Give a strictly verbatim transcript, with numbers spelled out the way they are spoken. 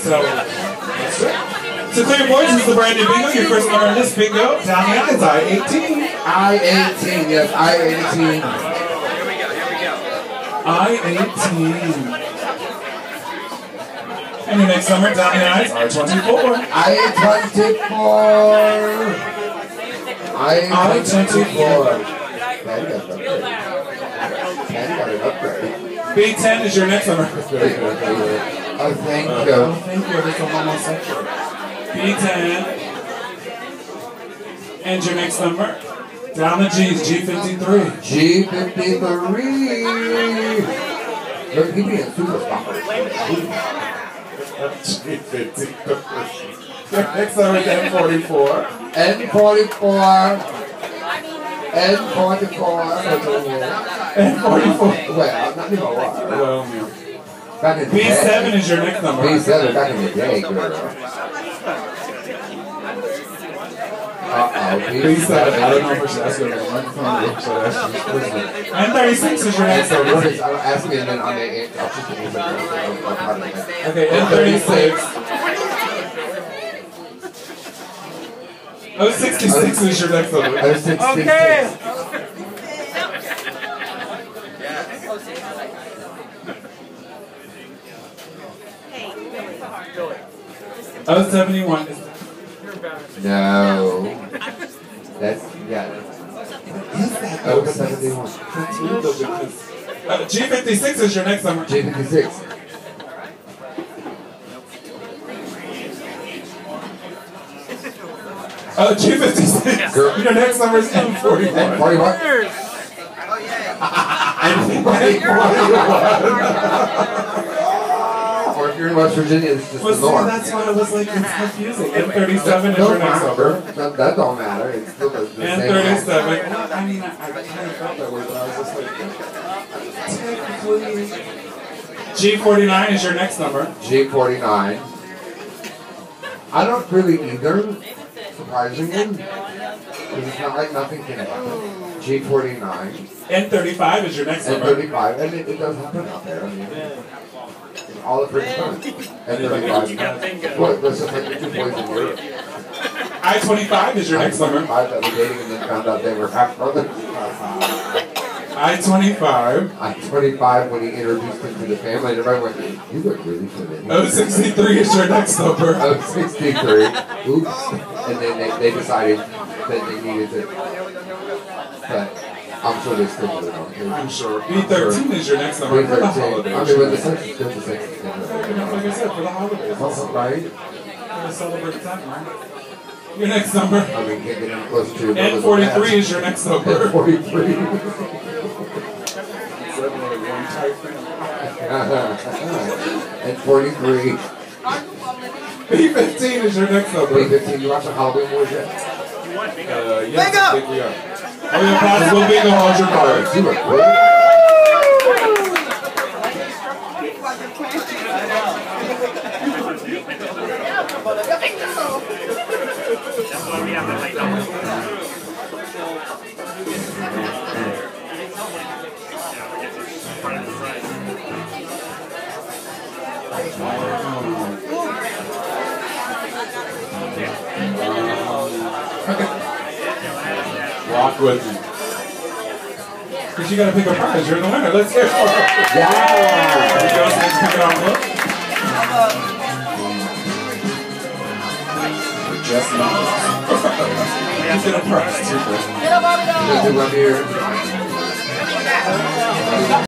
So, that's it. So clear boys, this is the brand new bingo. Your first number in this bingo. Down the eyes, I eighteen. I eighteen, yes, I eighteen. I eighteen. And your next number down the eyes, I twenty-four. I twenty-four. I twenty-four. Daddy got an upgrade. Daddy got an upgrade. B ten is your next number. Oh, thank you. Oh, thank you. That's a homosexual. B ten. And your next number. Down the G's, G fifty-three. G fifty-three. Look, he being super stopper. G fifty-three. Next number is N forty-four. N forty-four. N forty-four. N forty-four. Well, not even what. Well, back in the B seven day. is your next number. B seven, back in the day, girl. Uh-oh, B seven. I don't know if that's going to be one from the so that's just N thirty-six is your next number. Ask me and then on the eight, I'll just give you the Okay, N thirty-six. Oh, sixty-six is your next number. Oh, sixty-six. Okay. Oh, seventy-one. No. That's, yeah. Oh, seventy-one. Uh, G fifty-six is your next number. G fifty-six. Oh, G fifty-six. Girl. Your next number is N forty-one. N forty-one. N forty-one. Or if you're in West Virginia, it's just Well, the norm. see, that's why I was like, it's confusing. N thirty-seven is Don't your next matter. number. That, that don't matter. It's still the, the N same. thirty-seven. I mean, I, I kind of felt that way, but I was just like, technically. G forty-nine is your next number. G forty-nine. I don't really either, surprisingly. Because it's not like nothing can happen. G forty-nine. N thirty-five is your next N number. thirty-five. And it, it does happen out there. I mean, all the pretty fun. N thirty-five. What? That's just like the two boys in Europe. I twenty-five is your next number. I that were dating and then found out they were half brothers. I twenty-five. I twenty-five when he introduced him to the family, and everybody went, "You look really familiar." Oh, sixty-three is your next number. Oh, sixty-three. Oops. And then they, they decided that they needed to. But I'm sure they still do it on here. I'm sure. B thirteen is your next number B for the thirteen. holidays. I mean, when the sex is good, the sex is good. Like I said, for the holidays. Also, right? We're to celebrate time, right? Your next number. I mean, can't get any close to N forty-three is your next number. N forty-three. N forty-three. B fifteen is your next number. B fifteen, you watching Halloween Wars yet? Uh, yes, I think we are. Oh, yeah, possible bingo, hold your cards. You look great. Okay. Walk with me. Because you got to pick a prize. You're the winner. Let's hear it for it. Yeah. There you go. So let's pick it off. Look. Just not. He's going to prize. Just do one here.